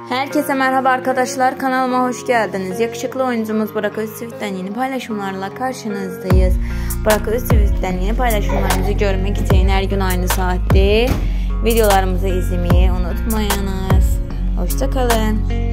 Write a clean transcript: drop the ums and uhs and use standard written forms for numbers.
Herkese merhaba arkadaşlar, kanalıma hoş geldiniz. Yakışıklı oyuncumuz Burak Özçivit'ten yeni paylaşımlarla karşınızdayız. Burak Özçivit'ten yeni paylaşımlarımızı görmek için her gün aynı saatte videolarımızı izlemeyi unutmayınız. Hoşça kalın.